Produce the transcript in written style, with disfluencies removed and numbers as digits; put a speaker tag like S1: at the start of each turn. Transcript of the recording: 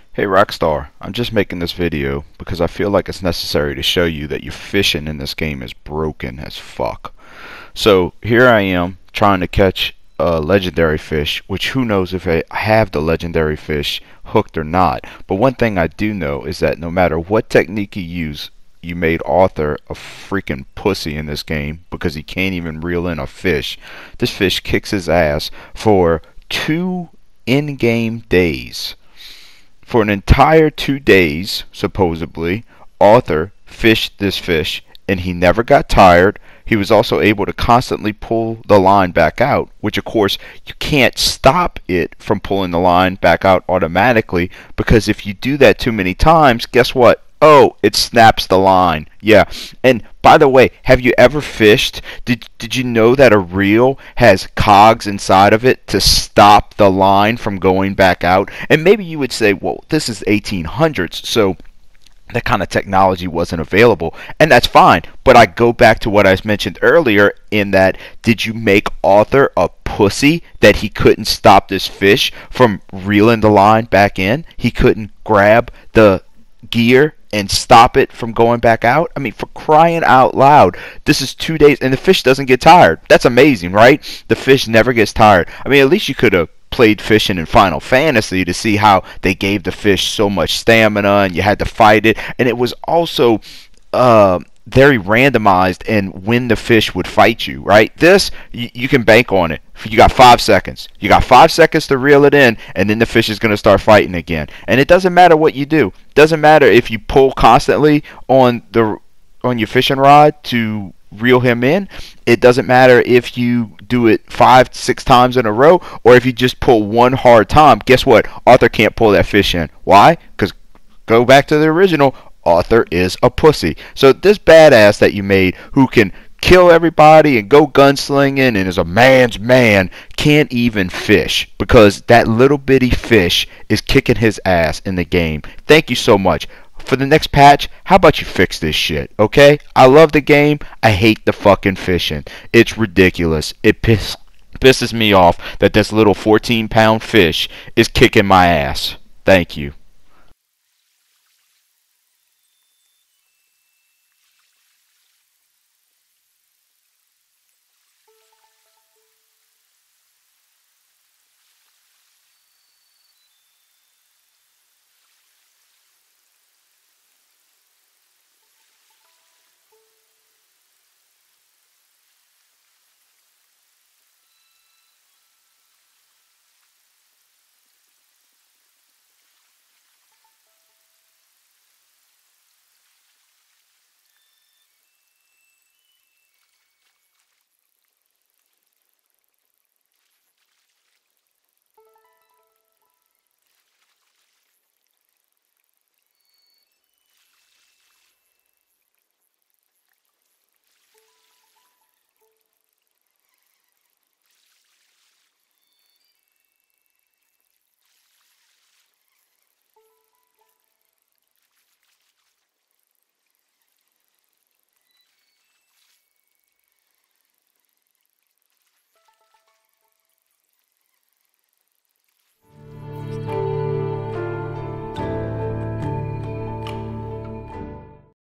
S1: Hey Rockstar, I'm just making this video because I feel like it's necessary to show you that your fishing in this game is broken as fuck. So here I am trying to catch a legendary fish, which who knows if I have the legendary fish hooked or not. But one thing I do know is that no matter what technique you use, you made Arthur a freaking pussy in this game because he can't even reel in a fish. This fish kicks his ass for 2 in-game days. For an entire 2 days, supposedly, Arthur fished this fish and he never got tired. He was also able to constantly pull the line back out, which of course you can't stop it from pulling the line back out automatically, because if you do that too many times, guess what? Oh, it snaps the line. Yeah. And by the way, have you ever fished? Did you know that a reel has cogs inside of it to stop the line from going back out? And maybe you would say, well, this is 1800s, so that kind of technology wasn't available, and that's fine. But I go back to what I mentioned earlier in that, did you make Arthur a pussy that he couldn't stop this fish from reeling the line back in? He couldn't grab the gear and stop it from going back out? I mean, for crying out loud, this is 2 days and the fish doesn't get tired. That's amazing, right? The fish never gets tired. I mean, at least you could have played fishing in Final Fantasy to see how they gave the fish so much stamina and you had to fight it, and it was also very randomized and when the fish would fight you, right? This, you can bank on it. You got 5 seconds. You got 5 seconds to reel it in, and then the fish is going to start fighting again. And it doesn't matter what you do. It doesn't matter if you pull constantly on your fishing rod to reel him in. It doesn't matter if you do it 5, 6 times in a row, or if you just pull one hard time. Guess what? Arthur can't pull that fish in. Why? Because go back to the original. Arthur is a pussy. So this badass that you made, who can kill everybody and go gunslinging and is a man's man, can't even fish because that little bitty fish is kicking his ass in the game. Thank you so much. For the next patch, how about you fix this shit, okay? I love the game. I hate the fucking fishing. It's ridiculous. It pisses me off that this little 14-pound fish is kicking my ass. Thank you.